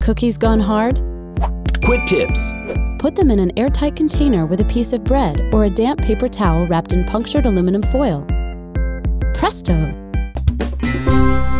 Cookies gone hard? Quick tips. Put them in an airtight container with a piece of bread or a damp paper towel wrapped in punctured aluminum foil. Presto!